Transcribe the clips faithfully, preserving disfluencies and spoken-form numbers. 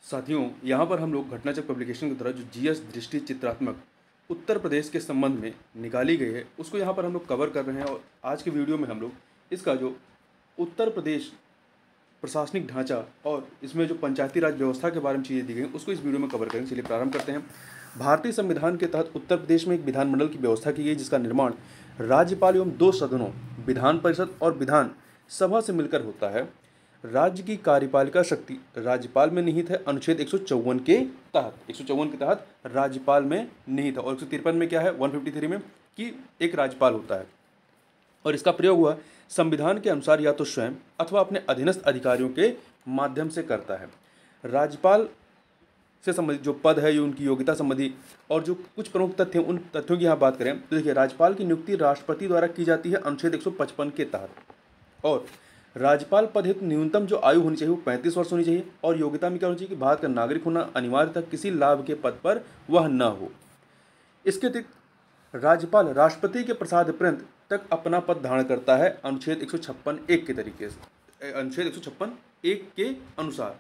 साथियों, यहाँ पर हम लोग घटनाचक्र पब्लिकेशन के द्वारा जो जीएस दृष्टि चित्रात्मक उत्तर प्रदेश के संबंध में निकाली गई है उसको यहाँ पर हम लोग कवर कर रहे हैं। और आज के वीडियो में हम लोग इसका जो उत्तर प्रदेश प्रशासनिक ढांचा और इसमें जो पंचायती राज व्यवस्था के बारे में चीज़ें दी गई उसको इस वीडियो में कवर करेंगे। चलिए प्रारंभ करते हैं। भारतीय संविधान के तहत उत्तर प्रदेश में एक विधानमंडल की व्यवस्था की गई जिसका निर्माण राज्यपाल एवं दो सदनों विधान परिषद और विधान सभा से मिलकर होता है। राज्य की कार्यपालिका शक्ति राज्यपाल में निहित है। अनुच्छेद एक सौ चौवन के तहत एक सौ चौवन के तहत राज्यपाल में निहित है। और एक सौ तिरपन में क्या है, एक सौ तिरेपन में कि एक राज्यपाल होता है और इसका प्रयोग हुआ संविधान के अनुसार या तो स्वयं अथवा अपने अधीनस्थ अधिकारियों के माध्यम से करता है। राज्यपाल से संबंधित जो पद है, ये उनकी योग्यता संबंधी और जो कुछ प्रमुख तथ्य हैं उन तथ्यों की यहाँ बात करें तो देखिए, राज्यपाल की नियुक्ति राष्ट्रपति द्वारा की जाती है अनुच्छेद एक सौ पचपन के तहत। और राज्यपाल पद हेतु न्यूनतम जो आयु होनी चाहिए वो पैंतीस वर्ष होनी चाहिए। और योग्यता में क्या होनी चाहिए कि भारत का नागरिक होना अनिवार्य था, किसी लाभ के पद पर वह न हो। इसके अतिरिक्त राज्यपाल राष्ट्रपति के प्रसाद पर्यंत तक अपना पद धारण करता है अनुच्छेद एक सौ छप्पन एक के तरीके से, अनुच्छेद एक सौ छप्पन एक के अनुसार।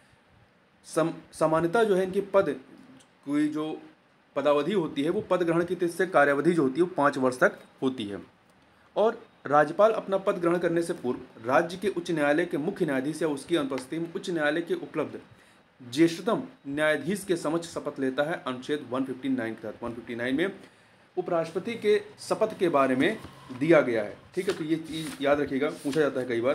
सम सामान्यतः जो है इनकी पद कोई जो पदावधि होती है वो पद ग्रहण की तिथि से कार्यावधि जो होती है वो पाँच वर्ष तक होती है। और राज्यपाल अपना पद ग्रहण करने से पूर्व राज्य के उच्च न्यायालय के मुख्य न्यायाधीश या उसकी अनुपस्थिति में उच्च न्यायालय के उपलब्ध ज्येष्ठतम न्यायाधीश के समक्ष शपथ लेता है अनुच्छेद एक सौ उनसठ के तहत। एक सौ उनसठ में उपराष्ट्रपति के शपथ के बारे में दिया गया है। ठीक है, तो ये चीज़ याद रखिएगा, पूछा जाता है कई बार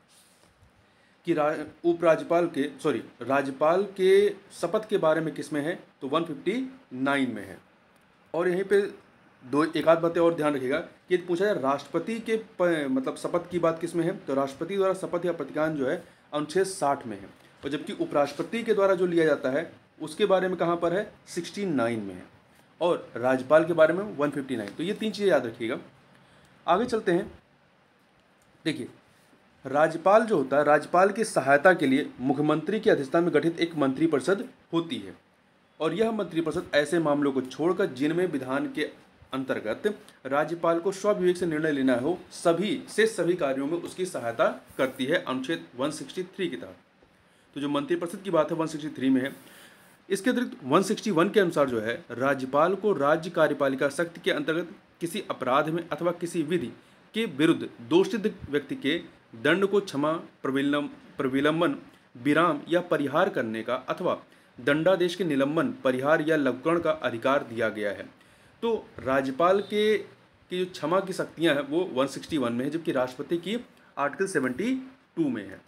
कि उपराज्यपाल के सॉरी राज्यपाल के शपथ के बारे में किस में है, तो एक सौ उनसठ में है। और यहीं पे दो एक आध बातें और ध्यान रखिएगा कि पूछा जाए राष्ट्रपति के प, मतलब शपथ की बात किस में है, तो राष्ट्रपति द्वारा शपथ या प्रतिज्ञान जो है अनुच्छेद साठ में है। और जबकि उपराष्ट्रपति के द्वारा जो लिया जाता है उसके बारे में कहाँ पर है, उनहत्तर में है। और राज्यपाल के बारे में एक सौ उनसठ। तो ये तीन चीज़ें याद रखिएगा। आगे चलते हैं। देखिए, राज्यपाल जो होता है, राज्यपाल की सहायता के लिए मुख्यमंत्री की अध्यक्षता में गठित एक मंत्रिपरिषद होती है। और यह मंत्रिपरिषद ऐसे मामलों को छोड़कर जिनमें विधान के अंतर्गत राज्यपाल को स्वविवेक से निर्णय लेना हो सभी से सभी कार्यों में उसकी सहायता करती है अनुच्छेद एक सौ तिरसठ के तहत। तो जो मंत्रिपरिषद की बात है एक सौ तिरसठ में है। इसके अतिरिक्त एक सौ इकसठ के अनुसार जो है राज्यपाल को राज्य कार्यपालिका शक्ति के अंतर्गत किसी अपराध में अथवा किसी विधि के विरुद्ध दोषित व्यक्ति के दंड को क्षमा, प्रविलंब प्रविलंबन, विराम या परिहार करने का अथवा दंडादेश के निलंबन, परिहार या लघुकरण का अधिकार दिया गया है। तो राज्यपाल के की जो क्षमा की शक्तियां हैं वो एक सौ इकसठ में है, जबकि राष्ट्रपति की आर्टिकल बहत्तर में है।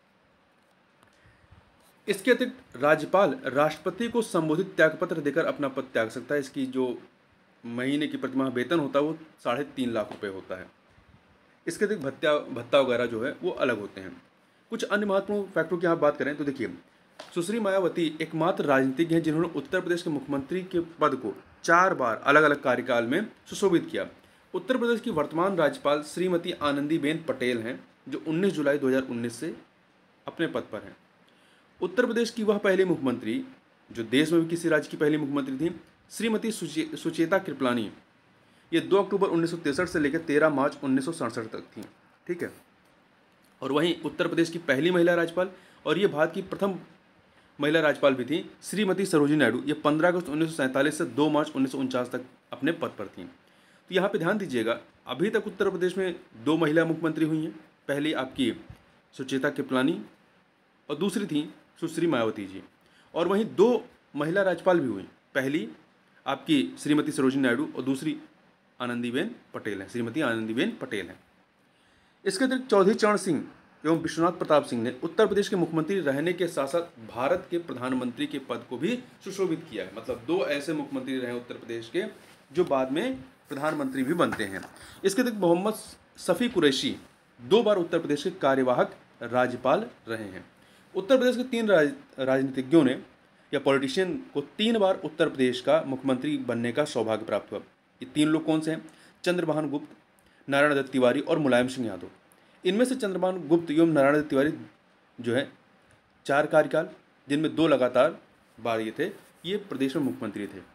इसके अतिरिक्त राज्यपाल राष्ट्रपति को संबोधित त्यागपत्र देकर अपना पद त्याग सकता है। इसकी जो महीने की प्रतिमाह वेतन होता है वो साढ़े तीन लाख रुपए होता है। इसके अतिरिक्त भत्ता भत्ता वगैरह जो है वो अलग होते हैं। कुछ अन्य महत्वपूर्ण फैक्टरों की यहाँ बात करें तो देखिए, सुश्री मायावती एकमात्र राजनीतिज्ञ हैं जिन्होंने उत्तर प्रदेश के मुख्यमंत्री के पद को चार बार अलग अलग कार्यकाल में सुशोभित किया। उत्तर प्रदेश की वर्तमान राज्यपाल श्रीमती आनंदीबेन पटेल हैं जो उन्नीस जुलाई दो हज़ार उन्नीस से अपने पद पर हैं। उत्तर प्रदेश की वह पहली मुख्यमंत्री जो देश में भी किसी राज्य की पहली मुख्यमंत्री थी, श्रीमती सुचे, सुचेता कृपलानी, ये दो अक्टूबर उन्नीस सौ तिरसठ से लेकर तेरह मार्च उन्नीस सौ सड़सठ तक थी। ठीक है, और वहीं उत्तर प्रदेश की पहली महिला राज्यपाल और ये भारत की प्रथम महिला राज्यपाल भी थी श्रीमती सरोजिनी नायडू, ये पंद्रह अगस्त उन्नीस सौ सैंतालीस से दो मार्च उन्नीस सौ उनचास तक अपने पद पर थीं। तो यहाँ पे ध्यान दीजिएगा, अभी तक उत्तर प्रदेश में दो महिला मुख्यमंत्री हुई हैं। पहली आपकी सुचेता कृपलानी और दूसरी थी सुश्री मायावती जी। और वहीं दो महिला राज्यपाल भी हुई, पहली आपकी श्रीमती सरोजिनी नायडू और दूसरी आनंदीबेन पटेल हैं, श्रीमती आनंदीबेन पटेल हैं। इसके अतिरिक्त चौधरी चरण सिंह एवं विश्वनाथ प्रताप सिंह ने उत्तर प्रदेश के मुख्यमंत्री रहने के साथ साथ भारत के प्रधानमंत्री के पद को भी सुशोभित किया है। मतलब दो ऐसे मुख्यमंत्री रहे उत्तर प्रदेश के जो बाद में प्रधानमंत्री भी बनते हैं। इसके अतिरिक्त मोहम्मद शफी कुरैशी दो बार उत्तर प्रदेश के कार्यवाहक राज्यपाल रहे हैं। उत्तर प्रदेश के तीन राज, राजनीतिज्ञों ने या पॉलिटिशियन को तीन बार उत्तर प्रदेश का मुख्यमंत्री बनने का सौभाग्य प्राप्त हुआ। ये तीन लोग कौन से हैं? चंद्रभान गुप्त, नारायण दत्त तिवारी और मुलायम सिंह यादव। इनमें से चंद्रभान गुप्त एवं नारायण दत्त तिवारी जो है चार कार्यकाल, जिनमें दो लगातार बार ये थे, ये प्रदेश में मुख्यमंत्री थे।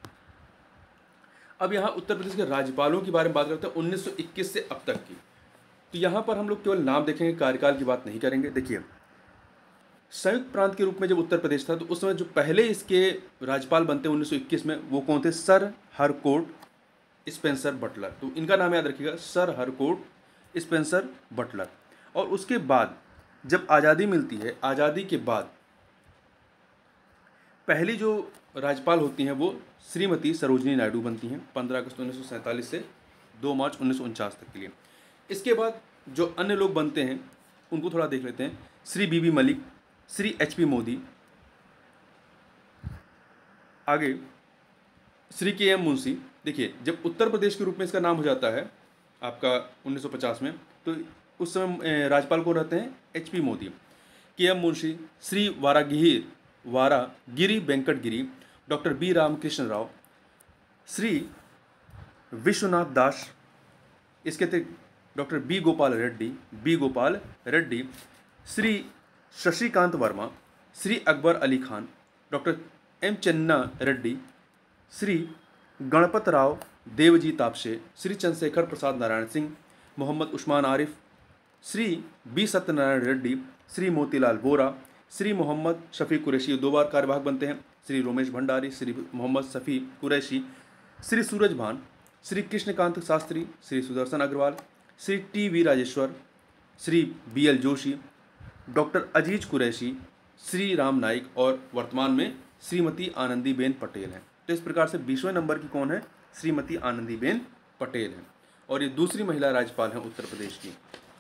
अब यहाँ उत्तर प्रदेश के राज्यपालों की बारे में बात करते हैं उन्नीस सौ इक्कीस से अब तक की। तो यहाँ पर हम लोग केवल नाम देखेंगे, कार्यकाल की बात नहीं करेंगे। देखिए, संयुक्त प्रांत के रूप में जब उत्तर प्रदेश था तो उस समय जो पहले इसके राज्यपाल बनते उन्नीस सौ इक्कीस में वो कौन थे? Sir Harcourt Spencer Butler. तो इनका नाम याद रखिएगा, सर हरकोर्ट स्पेंसर बटलर। और उसके बाद जब आज़ादी मिलती है, आज़ादी के बाद पहली जो राज्यपाल होती हैं वो श्रीमती सरोजनी नायडू बनती हैं पंद्रह अगस्त उन्नीस सौ सैंतालीस से दो मार्च उन्नीस सौ उनचास तक के लिए। इसके बाद जो अन्य लोग बनते हैं उनको थोड़ा देख लेते हैं। Shri B B Malik, Shri H P Modi, आगे श्री के एम मुंशी। देखिए जब उत्तर प्रदेश के रूप में इसका नाम हो जाता है आपका उन्नीस सौ पचास में, तो उस समय राज्यपाल को रहते हैं H P Modi. K M Munshi, Shri Varagiri Varagiri Venkat Giri, doctor B Ramakrishna Rao, Shri Vishwanath Das, इसके अतिरिक्त doctor B Gopal Reddy B Gopal Reddy Shri Shashikant Verma, Shri Akbar Ali Khan, doctor M Channa Reddy, Shri Ganpat Rao Devji Tapase, Shri Chandrashekhar Prasad Narayan Singh, Mohammad Usman Arif, Shri B Satyanarayana Reddy, Shri Motilal Vora, Shri Mohammad Shafi Qureshi, दो बार कार्यवाहक बनते हैं, Shri Romesh Bhandari, Shri Mohammad Shafi Qureshi, Shri Suraj Bhan, Shri Krishnakant Shastri, Shri Sudarshan Agarwal, Shri T V Rajeshwar, Shri B L Joshi, doctor Aziz Qureshi, Shri Ram Naik और वर्तमान में श्रीमती आनंदीबेन पटेल हैं। तो इस प्रकार से बीसवें नंबर की कौन है? श्रीमती आनंदीबेन पटेल हैं और ये दूसरी महिला राज्यपाल हैं उत्तर प्रदेश की।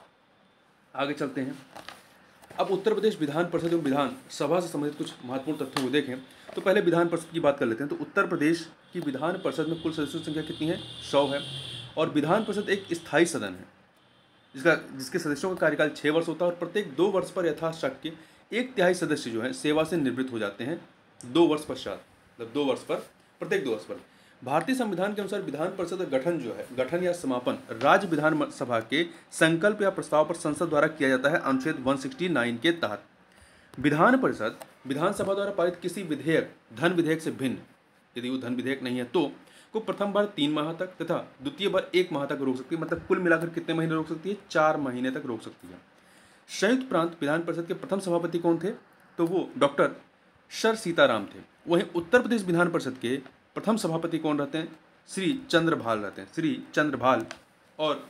आगे चलते हैं। अब उत्तर प्रदेश विधान परिषद एवं विधान सभा से संबंधित कुछ महत्वपूर्ण तथ्यों को देखें तो पहले विधान परिषद की बात कर लेते हैं। तो उत्तर प्रदेश की विधान परिषद में कुल सदस्यों की संख्या कितनी है? सौ है। और विधान परिषद एक स्थायी सदन है जिसका जिसके सदस्यों का कार्यकाल छः वर्ष होता है और प्रत्येक दो वर्ष पर यथाशक्य एक तिहाई सदस्य जो है सेवा से निवृत्त हो जाते हैं दो वर्ष पश्चात, मतलब दो वर्ष पर प्रत्येक दो वर्ष पर। भारतीय संविधान के अनुसार विधान परिषद का गठन जो है गठन या समापन राज्य विधान सभा के संकल्प या प्रस्ताव पर संसद द्वारा किया जाता है अनुच्छेद एक सौ उनहत्तर के तहत। विधान परिषद विधानसभा द्वारा पारित किसी विधेयक धन विधेयक से भिन्न, यदि वो धन विधेयक नहीं है तो को प्रथम बार तीन माह तक तथा द्वितीय बार एक माह तक रोक सकती है। मतलब कुल मिलाकर कितने महीने रोक सकती है? चार महीने तक रोक सकती है। संयुक्त प्रांत विधान परिषद के प्रथम सभापति कौन थे? तो वो डॉक्टर सर सीताराम थे। वहीं उत्तर प्रदेश विधान परिषद के प्रथम सभापति कौन रहते हैं? श्री चंद्रभाल रहते हैं, श्री चंद्रभाल। और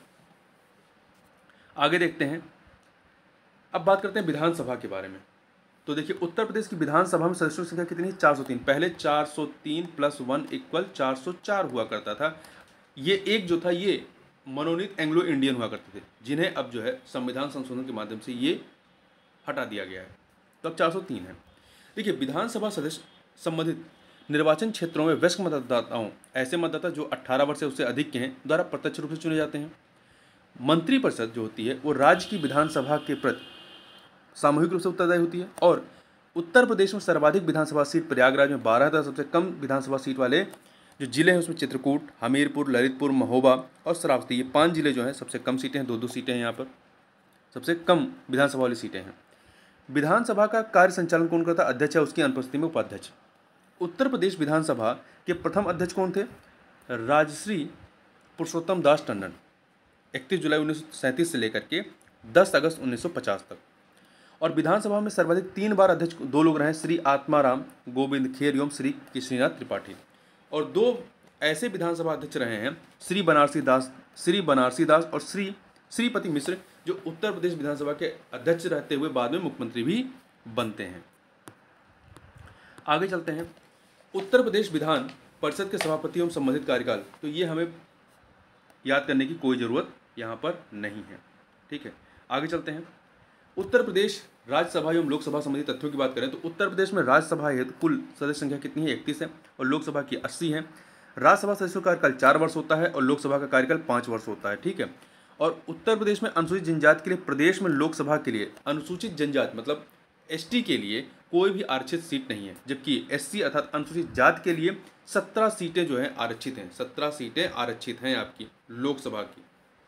आगे देखते हैं, अब बात करते हैं विधानसभा के बारे में। तो देखिए उत्तर प्रदेश की विधानसभा में सदस्यों की संख्या कितनी है? चार सौ तीन। पहले चार सौ तीन प्लस वन इक्वल चार सौ चार हुआ करता था। ये एक जो था ये मनोनीत एंग्लो इंडियन हुआ करते थे, जिन्हें अब जो है संविधान संशोधन के माध्यम से ये हटा दिया गया है, तो अब चार सौ तीन है। देखिए विधानसभा सदस्य संबंधित निर्वाचन क्षेत्रों में वयस्क मतदाताओं, ऐसे मतदाता जो अठारह वर्ष से उससे अधिक के हैं, द्वारा प्रत्यक्ष रूप से चुने जाते हैं। मंत्रिपरिषद जो होती है वो राज्य की विधानसभा के प्रति सामूहिक रूप से उत्तरदायी होती है। और उत्तर प्रदेश में सर्वाधिक विधानसभा सीट प्रयागराज में बारह था। सबसे कम विधानसभा सीट वाले जो जिले हैं उसमें चित्रकूट, हमीरपुर, ललितपुर, महोबा और श्रावस्ती, ये पांच जिले जो हैं सबसे कम सीटें हैं, दो दो सीटें हैं यहाँ पर, सबसे कम विधानसभा वाली सीटें हैं। विधानसभा का कार्य संचालन कौन करता है? अध्यक्ष है, उसकी अनुपस्थिति में उपाध्यक्ष। उत्तर प्रदेश विधानसभा के प्रथम अध्यक्ष कौन थे? राजश्री पुरुषोत्तम दास टंडन, इकतीस जुलाई उन्नीस सौ सैंतीस से लेकर के दस अगस्त उन्नीस सौ पचास तक। और विधानसभा में सर्वाधिक तीन बार अध्यक्ष दो लोग रहे, श्री आत्माराम गोविंद खेर एवं श्री केशरीनाथ त्रिपाठी। और दो ऐसे विधानसभा अध्यक्ष रहे हैं, श्री बनारसी दास श्री बनारसी दास और श्री श्रीपति मिश्र, जो उत्तर प्रदेश विधानसभा के अध्यक्ष रहते हुए बाद में मुख्यमंत्री भी बनते हैं। आगे चलते हैं। उत्तर प्रदेश विधान परिषद के सभापति एवं संबंधित कार्यकाल, तो ये हमें याद करने की कोई ज़रूरत यहाँ पर नहीं है, ठीक है। आगे चलते हैं। उत्तर प्रदेश राज्यसभा एवं लोकसभा संबंधी तथ्यों की बात करें तो उत्तर प्रदेश में राज्यसभा हेतु कुल सदस्य संख्या कितनी है? इकतीस है और लोकसभा की अस्सी है। राज्यसभा सदस्यों का कार्यकाल चार वर्ष होता है और लोकसभा का कार्यकाल पाँच वर्ष होता है, ठीक है। और उत्तर प्रदेश में अनुसूचित जनजाति के लिए प्रदेश में लोकसभा के लिए अनुसूचित जनजाति मतलब एसटी के लिए कोई भी आरक्षित सीट नहीं है, जबकि एससी अर्थात अनुसूचित जाति के लिए सत्रह सीटें जो हैं आरक्षित हैं, सत्रह सीटें आरक्षित हैं आपकी लोकसभा की।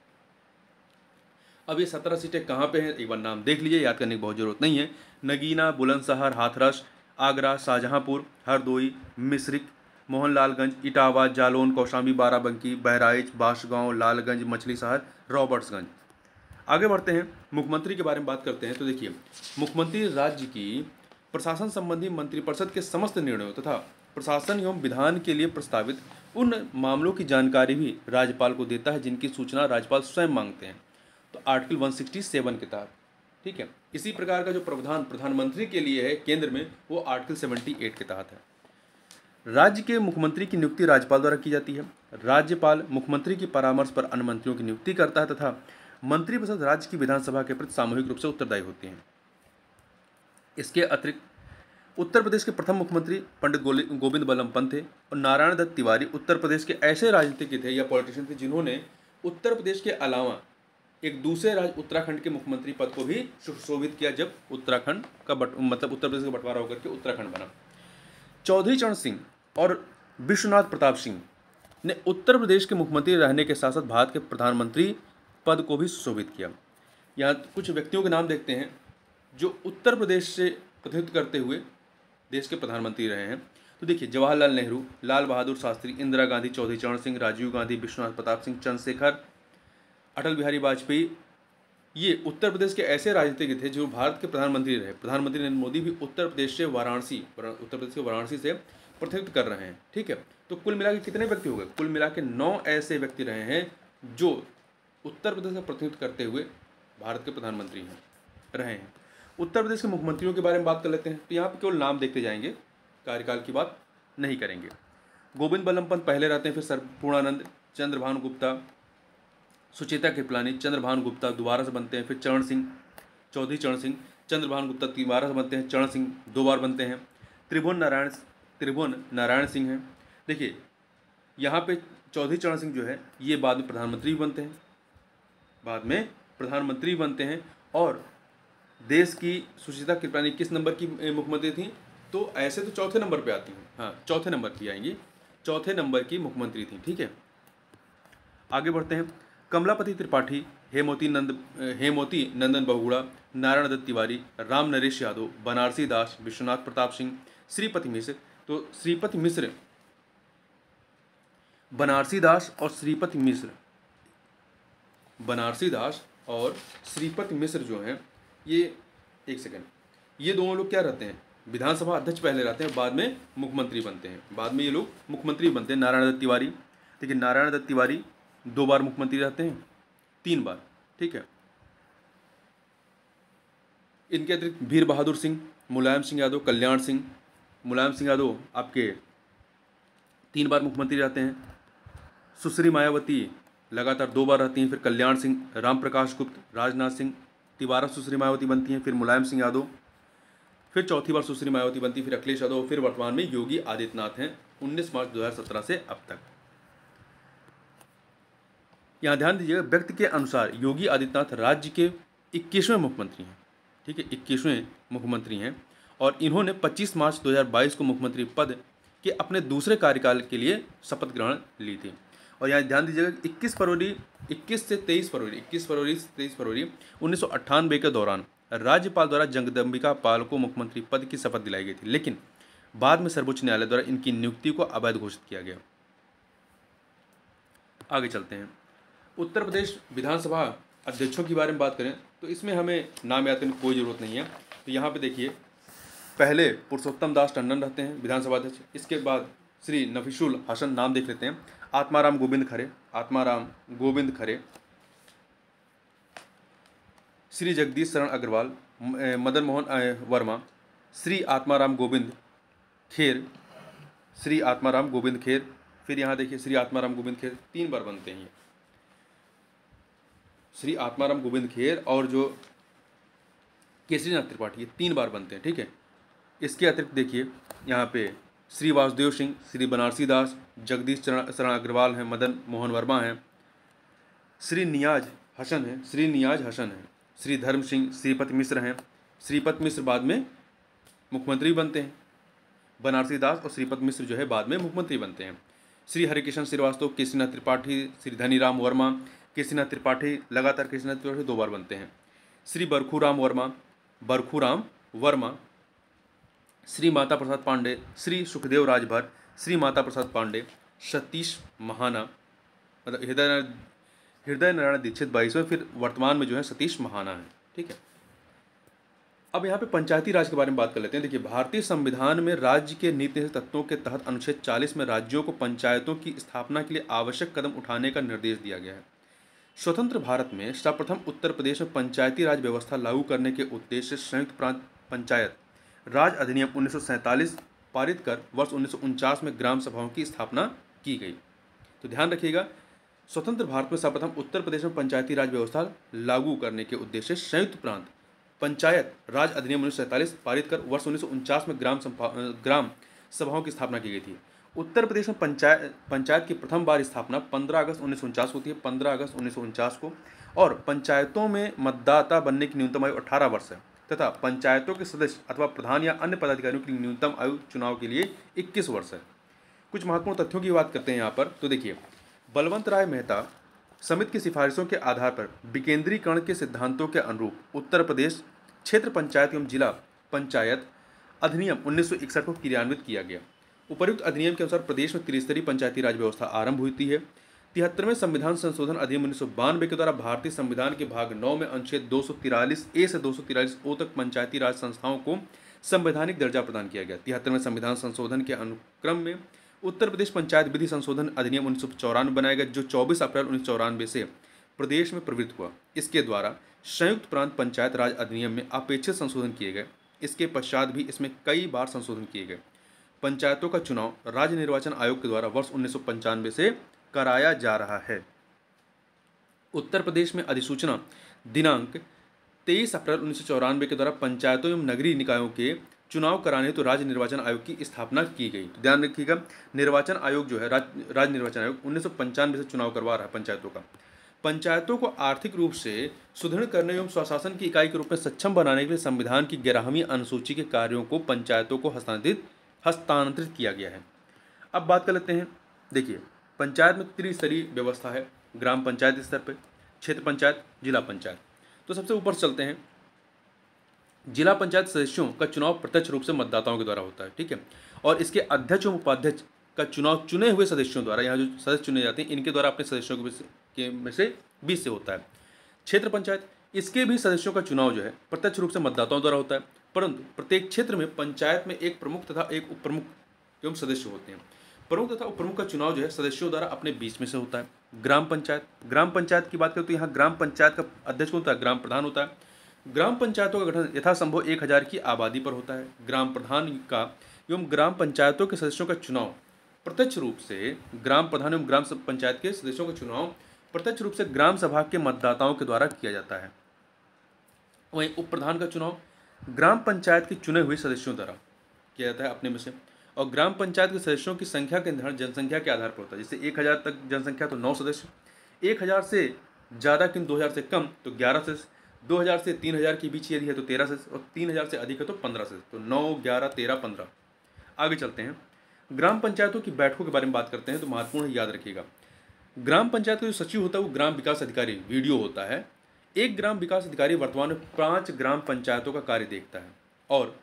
अब ये सत्रह सीटें कहाँ पे हैं एक बार नाम देख लीजिए, याद करने की बहुत ज़रूरत नहीं है। नगीना, बुलंदशहर, हाथरस, आगरा, शाहजहांपुर, हरदोई, मिश्रिक, मोहनलालगंज, इटावा, जालौन, कौशाम्बी, बाराबंकी, बहराइच, बांसगांव, लालगंज, मछली शहर, रॉबर्ट्सगंज। आगे बढ़ते हैं, मुख्यमंत्री के बारे में बात करते हैं। तो देखिए, मुख्यमंत्री राज्य की प्रशासन संबंधी मंत्रिपरिषद के समस्त निर्णयों तथा प्रशासन एवं विधान के लिए प्रस्तावित उन मामलों की जानकारी भी राज्यपाल को देता है जिनकी सूचना राज्यपाल स्वयं मांगते हैं। तो आर्टिकल एक सौ सरसठ के तहत, ठीक है। इसी प्रकार का जो प्रावधान प्रधानमंत्री के लिए है केंद्र में, वो आर्टिकल अठहत्तर के तहत है। राज्य के मुख्यमंत्री की नियुक्ति राज्यपाल द्वारा की जाती है। राज्यपाल मुख्यमंत्री की परामर्श पर अन्य मंत्रियों की नियुक्ति करता है तथा मंत्रिपरिषद राज्य की विधानसभा के प्रति सामूहिक रूप से उत्तरदायी होती हैं। इसके अतिरिक्त उत्तर प्रदेश के प्रथम मुख्यमंत्री पंडित गोविंद बल्लभ पंत थे और नारायण दत्त तिवारी उत्तर प्रदेश के ऐसे राजनीतिज्ञ थे या पॉलिटिशियन थे जिन्होंने उत्तर प्रदेश के अलावा एक दूसरे राज्य उत्तराखंड के मुख्यमंत्री पद को भी सुशोभित किया जब उत्तराखंड का बट मतलब उत्तर प्रदेश का बंटवारा होकर के उत्तराखंड बना। चौधरी चरण सिंह और विश्वनाथ प्रताप सिंह ने उत्तर प्रदेश के मुख्यमंत्री रहने के साथ साथ भारत के प्रधानमंत्री पद को भी सुशोभित किया। यहाँ कुछ व्यक्तियों के नाम देखते हैं जो उत्तर प्रदेश से प्रतिनिधित्व करते हुए देश के प्रधानमंत्री रहे हैं। तो देखिए, जवाहरलाल नेहरू, लाल बहादुर शास्त्री, इंदिरा गांधी, चौधरी चरण सिंह, राजीव गांधी, विश्वनाथ प्रताप सिंह, चंद्रशेखर, अटल बिहारी वाजपेयी, ये उत्तर प्रदेश के ऐसे राजनीतिज्ञ थे जो भारत के प्रधानमंत्री रहे। प्रधानमंत्री नरेंद्र मोदी भी उत्तर प्रदेश से वाराणसी उत्तर प्रदेश के वाराणसी से प्रतिनिधित्व कर रहे हैं, ठीक है। तो कुल मिला के कितने व्यक्ति हो गए? कुल मिला के नौ ऐसे व्यक्ति रहे हैं जो उत्तर प्रदेश का प्रतिनिधित्व करते हुए भारत के प्रधानमंत्री हैं रहे हैं। उत्तर प्रदेश के मुख्यमंत्रियों के बारे में बात कर लेते हैं। तो यहाँ पर केवल नाम देखते जाएंगे, कार्यकाल की बात नहीं करेंगे। गोविंद बल्लभ पंत पहले रहते हैं, फिर सर्वपूर्णानंद, चंद्रभानु गुप्ता, सुचेता कृपलानी, चंद्रभानु गुप्ता दोबारा से बनते हैं, फिर चरण सिंह, चौधरी चरण सिंह, चंद्रभानु गुप्ता दोबारा से बनते हैं, चरण सिंह दो बार बनते हैं, त्रिभुवन नारायण त्रिभुवन नारायण सिंह हैं। देखिए, यहाँ पे चौधरी चरण सिंह जो है ये बाद में प्रधानमंत्री बनते हैं, बाद में प्रधानमंत्री बनते हैं। और देश की सुचेता कृपलानी किस नंबर की मुख्यमंत्री थी? तो ऐसे तो चौथे नंबर पे आती हैं, हाँ चौथे नंबर की आएंगी, चौथे नंबर की मुख्यमंत्री थी, ठीक है। आगे बढ़ते हैं। कमलापति त्रिपाठी, हेमवती नंद हेमवती नंदन बहुगुणा, नारायण दत्त तिवारी, राम नरेश यादव, बनारसी दास, विश्वनाथ प्रताप सिंह, श्रीपति मिश्र। तो श्रीपति मिश्र, बनारसी दास और श्रीपति मिश्र, बनारसी दास और श्रीपति मिश्र जो हैं ये, एक सेकंड, ये दोनों लोग क्या रहते हैं? विधानसभा अध्यक्ष पहले रहते हैं, बाद में मुख्यमंत्री बनते हैं, बाद में ये लोग मुख्यमंत्री बनते हैं। नारायण दत्त तिवारी, देखिए नारायण दत्त तिवारी दो बार मुख्यमंत्री रहते हैं, तीन बार, ठीक है। इनके अतिरिक्त वीर बहादुर सिंह, मुलायम सिंह यादव, कल्याण सिंह, मुलायम सिंह यादव आपके तीन बार मुख्यमंत्री रहते हैं। सुश्री मायावती लगातार दो बार रहती हैं, फिर कल्याण सिंह, राम प्रकाश गुप्त, राजनाथ सिंह, तिबारा सुश्री मायावती बनती हैं, फिर मुलायम सिंह यादव, फिर चौथी बार सुश्री मायावती बनती, फिर अखिलेश यादव, फिर वर्तमान में योगी आदित्यनाथ हैं उन्नीस मार्च दो हज़ार सत्रह से अब तक। यहाँ ध्यान दीजिएगा, व्यक्ति के अनुसार योगी आदित्यनाथ राज्य के इक्कीसवें मुख्यमंत्री हैं, ठीक है, इक्कीसवें मुख्यमंत्री हैं। और इन्होंने पच्चीस मार्च दो हज़ार बाईस को मुख्यमंत्री पद के अपने दूसरे कार्यकाल के लिए शपथ ग्रहण ली थी। और यहाँ ध्यान दीजिएगा, इक्कीस फरवरी इक्कीस से तेईस फरवरी इक्कीस फरवरी से तेईस फरवरी उन्नीस सौ अट्ठानबे के दौरान राज्यपाल द्वारा जगदम्बिका पाल को मुख्यमंत्री पद की शपथ दिलाई गई थी, लेकिन बाद में सर्वोच्च न्यायालय द्वारा इनकी नियुक्ति को अवैध घोषित किया गया। आगे चलते हैं। उत्तर प्रदेश विधानसभा अध्यक्षों के बारे में बात करें तो इसमें हमें नाम याद करने की कोई ज़रूरत नहीं है। तो यहाँ पे देखिए, पहले पुरुषोत्तम दास टंडन रहते हैं विधानसभा अध्यक्ष, इसके बाद श्री नफीसुल हसन, नाम देख लेते हैं, आत्माराम गोविंद खरे, आत्माराम गोविंद खरे, श्री जगदीश शरण अग्रवाल, मदन मोहन वर्मा, श्री आत्माराम गोविंद खेर, श्री आत्माराम गोविंद खेर, फिर यहाँ देखिए श्री आत्माराम गोविंद खेर तीन बार बनते हैं, श्री आत्माराम गोविंद खेर और जो केसरीनाथ त्रिपाठी तीन बार बनते हैं, ठीक है। इसके अतिरिक्त देखिए यहाँ पे श्री वासुदेव सिंह, श्री बनारसी दास, जगदीश शरण अग्रवाल हैं, मदन मोहन वर्मा हैं, श्री नियाज हसन हैं, श्री नियाज हसन हैं, श्री धर्म सिंह, श्रीपति मिश्र हैं, श्रीपति मिश्र बाद में मुख्यमंत्री बनते हैं, बनारसी दास और श्रीपति मिश्र जो है बाद में मुख्यमंत्री बनते हैं। श्री हरिकिशन श्रीवास्तव, केसरीनाथ त्रिपाठी, श्री धनीराम वर्मा, केसरीनाथ त्रिपाठी लगातार केसरीनाथ त्रिपाठी दो बार बनते हैं, श्री बरखूराम वर्मा, बरखूराम वर्मा, श्री माता प्रसाद पांडे, श्री सुखदेव राजभर, श्री माता प्रसाद पांडे, सतीश महाना, मतलब हृदय हृदय नारायण दीक्षित बाईसवें, फिर वर्तमान में जो है सतीश महाना है। ठीक है, अब यहाँ पे पंचायती राज के बारे में बात कर लेते हैं। देखिए, भारतीय संविधान में राज्य के नीति तत्वों के तहत अनुच्छेद चालीस में राज्यों को पंचायतों की स्थापना के लिए आवश्यक कदम उठाने का निर्देश दिया गया है। स्वतंत्र भारत में सर्वप्रथम उत्तर प्रदेश में पंचायती राज व्यवस्था लागू करने के उद्देश्य से संयुक्त प्रांत पंचायत राज अधिनियम उन्नीस सौ सैंतालीस पारित कर वर्ष उन्नीस सौ उनचास में ग्राम सभाओं की स्थापना की गई। तो ध्यान रखिएगा, स्वतंत्र भारत में सर्वप्रथम उत्तर प्रदेश में पंचायती राज व्यवस्था लागू करने के उद्देश्य से संयुक्त प्रांत पंचायत राज अधिनियम उन्नीस सौ सैंतालीस पारित कर वर्ष उन्नीस सौ उनचास में ग्राम ग्राम सभाओं की स्थापना की गई थी। उत्तर प्रदेश में पंचायत पंचायत की प्रथम बार स्थापना पंद्रह अगस्त उन्नीस सौ उनचास होती है, पंद्रह अगस्त उन्नीस सौ उनचास को। और पंचायतों में मतदाता बनने की न्यूनतम आयु अठारह वर्ष है तथा पंचायतों के सदस्य अथवा प्रधान या अन्य पदाधिकारियों की न्यूनतम आयु चुनाव के लिए इक्कीस वर्ष है। कुछ महत्वपूर्ण तथ्यों की बात करते हैं यहाँ पर। तो देखिए, बलवंत राय मेहता समिति की सिफारिशों के आधार पर विकेंद्रीकरण के सिद्धांतों के अनुरूप उत्तर प्रदेश क्षेत्र पंचायत एवं जिला पंचायत अधिनियम उन्नीस सौ इकसठ को क्रियान्वित किया गया। उपर्युक्त अधिनियम के अनुसार प्रदेश में त्रिस्तरीय पंचायती राज व्यवस्था आरंभ हुई है। तिहत्तरवें संविधान संशोधन अधिनियम उन्नीस सौ बानवे के द्वारा भारतीय संविधान के भाग नौ में अनुच्छेद दो सौ तिरालीस ए से दो सौ तिरालीस ओ तक पंचायती राज संस्थाओं को संवैधानिक दर्जा प्रदान किया गया। तिहत्तरवें संविधान संशोधन के अनुक्रम में उत्तर प्रदेश पंचायत विधि संशोधन अधिनियम उन्नीस सौ चौरानवे बनाया गया, जो चौबीस अप्रैल उन्नीस सौ चौरानवे से प्रदेश में प्रवृत्त हुआ। इसके द्वारा संयुक्त प्रांत पंचायत राज अधिनियम में अपेक्षित संशोधन किए गए। इसके पश्चात भी इसमें कई बार संशोधन किए गए। पंचायतों का चुनाव राज्य निर्वाचन आयोग के द्वारा वर्ष उन्नीस सौ पंचानवे से कराया जा रहा है। उत्तर प्रदेश में अधिसूचना दिनांक तेईस अप्रैल उन्नीस सौ चौरानवे के द्वारा पंचायतों एवं नगरीय निकायों के चुनाव कराने हेतु तो राज्य निर्वाचन आयोग की स्थापना की गई। तो ध्यान रखिएगा, निर्वाचन आयोग जो है राज्य राज्य निर्वाचन आयोग उन्नीस सौ पंचानवे से चुनाव करवा रहा है पंचायतों का। पंचायतों को आर्थिक रूप से सुदृढ़ करने एवं स्वशासन की इकाई के रूप में सक्षम बनाने के लिए संविधान की ग्यारहवीं अनुसूची के कार्यों को पंचायतों को हस्तांतरित हस्तांतरित किया गया है। अब बात कर लेते हैं। देखिए, पंचायत में त्रिस्तरीय व्यवस्था है, ग्राम पंचायत स्तर पर, क्षेत्र पंचायत, जिला पंचायत। तो सबसे ऊपर चलते हैं। जिला पंचायत सदस्यों का चुनाव प्रत्यक्ष रूप से मतदाताओं के द्वारा होता है। ठीक है, और इसके अध्यक्ष एवं उपाध्यक्ष का चुनाव चुने हुए सदस्यों द्वारा, यहाँ जो सदस्य चुने जाते हैं इनके द्वारा अपने सदस्यों के में से बीस से होता है। क्षेत्र पंचायत, इसके भी सदस्यों का चुनाव जो है प्रत्यक्ष रूप से मतदाताओं द्वारा होता है, परंतु प्रत्येक क्षेत्र में पंचायत में एक प्रमुख तथा एक उप प्रमुख एवं सदस्य होते हैं। प्रमुख तथा उप प्रमुख का चुनाव जो है सदस्यों द्वारा अपने बीच में से होता है। ग्राम पंचायत, ग्राम पंचायत की बात करें तो यहाँ ग्राम पंचायत का अध्यक्ष होता है, ग्राम प्रधान होता है। ग्राम पंचायतों का गठन यथासंभव एक हजार की आबादी पर होता है। ग्राम प्रधान का एवं ग्राम पंचायतों के सदस्यों का चुनाव प्रत्यक्ष रूप से ग्राम प्रधान एवं ग्राम पंचायत के सदस्यों का चुनाव प्रत्यक्ष रूप से ग्राम सभा के मतदाताओं के द्वारा किया जाता है। वहीं उप प्रधान का चुनाव ग्राम पंचायत के चुने हुए सदस्यों द्वारा किया जाता है अपने में से, और ग्राम पंचायत के सदस्यों की संख्या के निर्धारण जनसंख्या के आधार पर होता है। जैसे एक हज़ार तक जनसंख्या तो नौ सदस्य, एक हज़ार से ज़्यादा किंतु दो हज़ार से कम तो ग्यारह सदस्य, दो हज़ार से तीन हज़ार के बीच यदि है तो तेरह सदस्य, और तीन हज़ार से अधिक है तो पंद्रह सदस्य। तो नौ, ग्यारह, तेरह, पंद्रह। आगे चलते हैं। ग्राम पंचायतों की बैठकों के बारे में बात करते हैं तो महत्वपूर्ण है, याद रखिएगा। ग्राम पंचायत का जो सचिव होता है वो ग्राम विकास अधिकारी वीडियो होता है। एक ग्राम विकास अधिकारी वर्तमान में पांच ग्राम पंचायतों का कार्य देखता है, और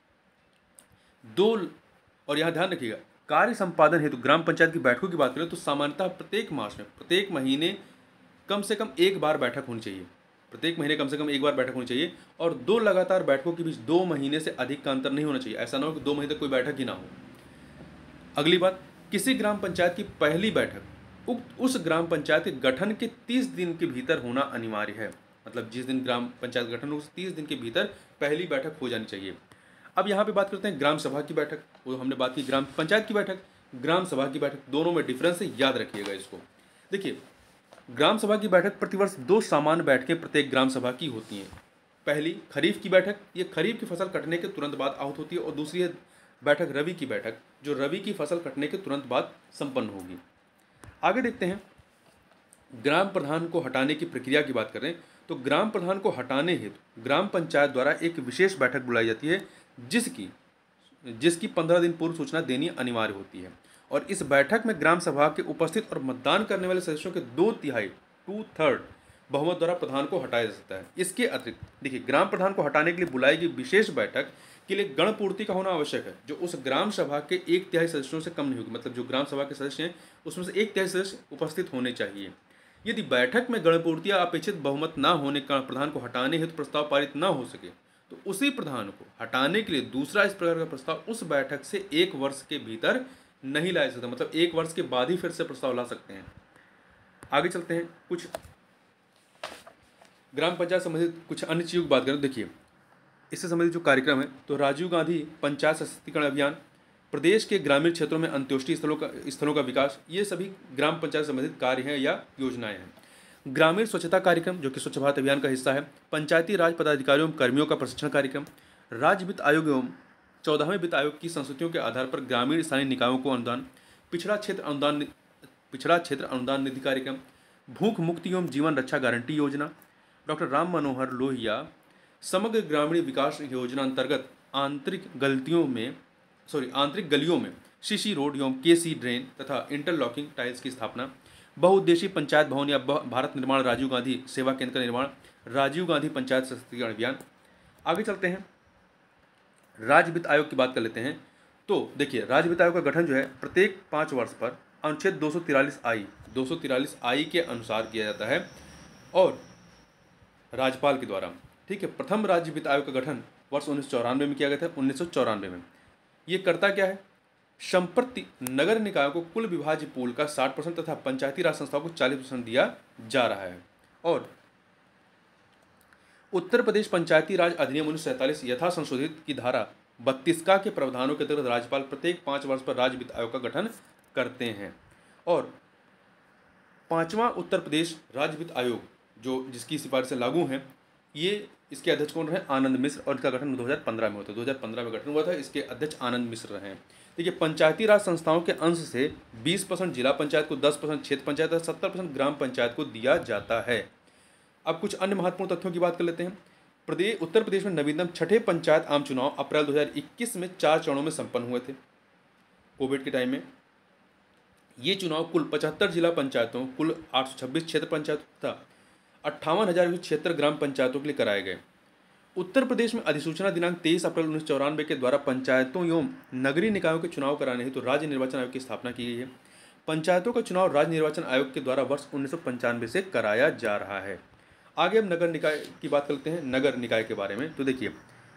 दो और यहाँ ध्यान रखिएगा, कार्य संपादन हेतु ग्राम पंचायत की बैठकों की बात करें तो सामान्यतः प्रत्येक मास में प्रत्येक महीने कम से कम एक बार बैठक होनी चाहिए। प्रत्येक महीने कम से कम एक बार बैठक होनी चाहिए, और दो लगातार बैठकों के बीच दो महीने से अधिक का अंतर नहीं होना चाहिए। ऐसा ना हो कि दो महीने तक कोई बैठक ही ना हो। अगली बात, किसी ग्राम पंचायत की पहली बैठक उक्त उस ग्राम पंचायत के गठन के तीस दिन के भीतर होना अनिवार्य है। मतलब जिस दिन ग्राम पंचायत गठन हो उस तीस दिन के भीतर पहली बैठक हो जानी चाहिए। अब यहाँ पे बात करते हैं ग्राम सभा की बैठक। वो हमने बात की ग्राम पंचायत की बैठक, ग्राम सभा की बैठक, दोनों में डिफरेंस है, याद रखिएगा इसको। देखिए, ग्राम सभा की बैठक प्रतिवर्ष दो सामान्य बैठकें प्रत्येक ग्राम सभा की होती हैं। पहली खरीफ की बैठक, ये खरीफ की फसल कटने के तुरंत बाद आहूत होती है, और दूसरी है बैठक रवि की बैठक, जो रवि की फसल कटने के तुरंत बाद संपन्न होगी। आगे देखते हैं, ग्राम प्रधान को हटाने की प्रक्रिया की बात करें तो ग्राम प्रधान को हटाने हेतु ग्राम पंचायत द्वारा एक विशेष बैठक बुलाई जाती है, जिसकी जिसकी पंद्रह दिन पूर्व सूचना देनी अनिवार्य होती है, और इस बैठक में ग्राम सभा के उपस्थित और मतदान करने वाले सदस्यों के दो तिहाई टू थर्ड बहुमत द्वारा प्रधान को हटाया जा सकता है। इसके अतिरिक्त देखिए, ग्राम प्रधान को हटाने के लिए बुलाई गई विशेष बैठक के लिए गण पूर्ति का होना आवश्यक है, जो उस ग्राम सभा के एक तिहाई सदस्यों से कम नहीं होगी। मतलब जो ग्राम सभा के सदस्य हैं उसमें से एक तिहाई सदस्य उपस्थित होने चाहिए। यदि बैठक में गणपूर्ति या अपेक्षित बहुमत न होने के कारण प्रधान को हटाने हेतु प्रस्ताव पारित न हो सके तो उसी प्रधान को हटाने के लिए दूसरा इस प्रकार का प्रस्ताव उस बैठक से एक वर्ष के भीतर नहीं लाया जा सकता, मतलब एक वर्ष के बाद ही फिर से प्रस्ताव ला सकते हैं। आगे चलते हैं, कुछ ग्राम पंचायत संबंधित कुछ अन्य चीज़ों की बात करें। देखिए, इससे संबंधित जो कार्यक्रम है तो राजीव गांधी पंचायत सशक्तिकरण अभियान, प्रदेश के ग्रामीण क्षेत्रों में अंत्योष्टि स्थलों का स्थलों का विकास, ये सभी ग्राम पंचायत संबंधित कार्य हैं या योजनाएं हैं। ग्रामीण स्वच्छता कार्यक्रम जो कि स्वच्छ भारत अभियान का हिस्सा है, पंचायती राज पदाधिकारियों एवं कर्मियों का प्रशिक्षण कार्यक्रम, राज्य वित्त आयोग एवं चौदहवें वित्त आयोग की संस्तुतियों के आधार पर ग्रामीण स्थानीय निकायों को अनुदान, पिछड़ा क्षेत्र अनुदान पिछड़ा क्षेत्र अनुदान निधि कार्यक्रम, भूख मुक्ति एवं जीवन रक्षा गारंटी योजना, डॉक्टर राम मनोहर लोहिया समग्र ग्रामीण विकास योजना अंतर्गत आंतरिक गलतियों में सॉरी आंतरिक गलियों में सीसी रोड एवं केसी ड्रेन तथा इंटरलॉकिंग टाइल्स की स्थापना, बहुउद्देशीय पंचायत भवन या भारत निर्माण राजीव गांधी सेवा केंद्र का निर्माण, राजीव गांधी पंचायत सशक्तिकरण अभियान। आगे चलते हैं, राज्य वित्त आयोग की बात कर लेते हैं। तो देखिए, राज्य वित्त आयोग का गठन जो है प्रत्येक पाँच वर्ष पर अनुच्छेद दो सौ तिरालीस आई दो सौ तिरालीस आई के अनुसार किया जाता है और राज्यपाल के द्वारा। ठीक है, प्रथम राज्य वित्त आयोग का गठन वर्ष उन्नीस सौ चौरानवे में किया गया था, उन्नीस सौ चौरानवे में। ये करता क्या है? संप्रति नगर निकायों को कुल विभाज्य पूल का साठ परसेंट तथा पंचायती राज संस्थाओं को चालीस परसेंट दिया जा रहा है। और उत्तर प्रदेश पंचायती राज अधिनियम उन्नीस सौ सैंतालीस यथा संशोधित की धारा बत्तीस का के प्रावधानों के तहत राज्यपाल प्रत्येक पाँच वर्ष पर राज्य वित्त आयोग का गठन करते हैं। और पांचवा उत्तर प्रदेश राज्य वित्त आयोग जो जिसकी सिफारिशें लागू हैं, ये इसके अध्यक्ष कौन रहे? आनंद मिश्र, और इसका गठन दो हज़ार पंद्रह में होता है। दो हज़ार पंद्रह में गठन हुआ था, इसके अध्यक्ष आनंद मिश्र रहे। देखिए, पंचायती राज संस्थाओं के अंश से बीस परसेंट जिला पंचायत को, दस परसेंट क्षेत्र पंचायत और सत्तर परसेंट ग्राम पंचायत को दिया जाता है। अब कुछ अन्य महत्वपूर्ण तथ्यों की बात कर लेते हैं। प्रदेश उत्तर प्रदेश में नवीनतम छठे पंचायत आम चुनाव अप्रैल दो हज़ार इक्कीस में चार चरणों में संपन्न हुए थे, कोविड के टाइम में। ये चुनाव कुल पचहत्तर जिला पंचायतों, कुल आठ सौ छब्बीस क्षेत्र पंचायतों तथा अट्ठावन हजार छिहत्तर ग्राम पंचायतों के लिए कराए गए। उत्तर प्रदेश में अधिसूचना दिनांक तेईस अप्रैल उन्नीस सौ चौरानवे के द्वारा पंचायतों एवं नगरीय निकायों के चुनाव कराने हेतु तो राज्य निर्वाचन आयोग की स्थापना की गई है। पंचायतों का चुनाव राज्य निर्वाचन आयोग के द्वारा वर्ष उन्नीस सौ पंचानवे से कराया जा रहा है। आगे हम नगर निकाय की बात करते हैं, नगर निकाय के बारे में। तो देखिए,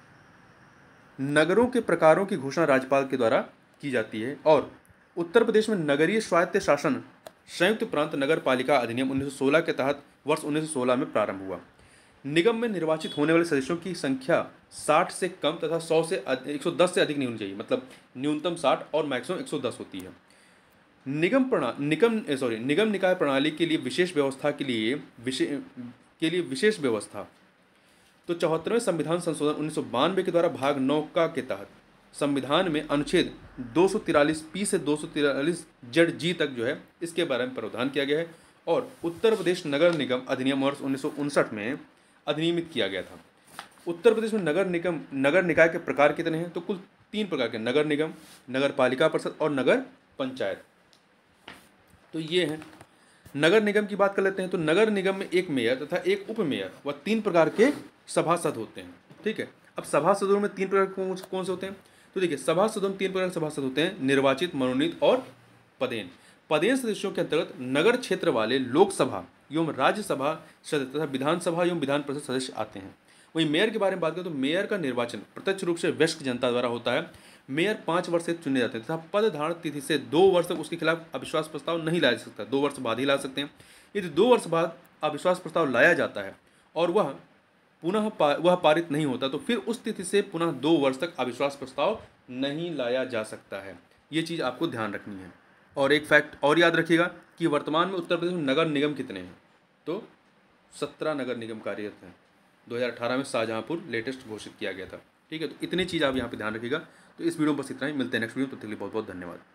नगरों के प्रकारों की घोषणा राज्यपाल के द्वारा की जाती है और उत्तर प्रदेश में नगरीय स्वायत्त शासन संयुक्त प्रांत नगर पालिका अधिनियम उन्नीस सौ सोलह के तहत वर्ष उन्नीस सौ सोलह में प्रारंभ हुआ। निगम में निर्वाचित होने वाले सदस्यों की संख्या साठ से कम तथा सौ से एक सौ दस से अधिक नहीं होनी चाहिए, मतलब न्यूनतम साठ और मैक्सिमम एक सौ दस होती है। निगम प्रणा निगम सॉरी निगम निकाय प्रणाली के लिए विशेष व्यवस्था के लिए विशेष के लिए विशेष व्यवस्था तो चौहत्तरवें संविधान संशोधन उन्नीस सौ बानवे के द्वारा भाग नौ का के तहत संविधान में अनुच्छेद दो सौ तिरालीस पी से दो सौ तिरालीस जेड जी तक जो है इसके बारे में प्रावधान किया गया है और उत्तर प्रदेश नगर निगम अधिनियम वर्ष उन्नीस सौ उनसठ में अधिनियमित किया गया था। उत्तर प्रदेश में नगर निगम नगर निकाय के प्रकार कितने हैं? तो कुल तीन प्रकार के, नगर निगम, नगर पालिका परिषद और नगर पंचायत। तो ये हैं। नगर निगम की बात कर लेते हैं। तो नगर निगम में एक मेयर तथा एक उप मेयर व तीन प्रकार के सभासद होते हैं। ठीक है, अब सभासदों में तीन प्रकार कौन कौन से होते हैं? तो देखिए, सभासदों में तीन प्रकार के सभासद होते हैं, निर्वाचित, मनोनीत और पदेन। पदेन सदस्यों के अंतर्गत नगर क्षेत्र वाले लोकसभा एवं राज्यसभा सदस्य तथा विधानसभा एवं विधान परिषद सदस्य आते हैं। वहीं मेयर के बारे में बात करें तो मेयर का निर्वाचन प्रत्यक्ष रूप से वयस्क जनता द्वारा होता है। मेयर पाँच वर्ष से चुने जाते हैं तथा पद धारण तिथि से दो वर्ष तक उसके खिलाफ अविश्वास प्रस्ताव नहीं लाया जा सकता, दो वर्ष बाद ही ला सकते हैं। यदि दो वर्ष बाद अविश्वास प्रस्ताव लाया जाता है और वह पुनः पा, वह पारित नहीं होता तो फिर उस तिथि से पुनः दो वर्ष तक अविश्वास प्रस्ताव नहीं लाया जा सकता है। ये चीज़ आपको ध्यान रखनी है। और एक फैक्ट और याद रखिएगा कि वर्तमान में उत्तर प्रदेश में नगर निगम कितने हैं? तो सत्रह नगर निगम कार्यरत हैं। दो हज़ार अठारह में शाहजहांपुर लेटेस्ट घोषित किया गया था। ठीक है, तो इतनी चीज़ आप यहाँ पे ध्यान रखिएगा। तो इस वीडियो में बस इतना ही, मिलते हैं नेक्स्ट वीडियो, तो तब तक के लिए बहुत बहुत धन्यवाद।